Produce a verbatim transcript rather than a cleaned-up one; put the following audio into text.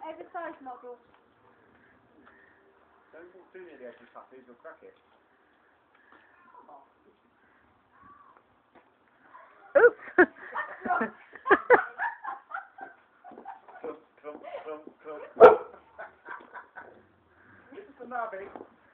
oversized model. Don't walk too near the edge of puppies, you'll crack it. Oops. Clump, clump, clump, clump. This is the nubby.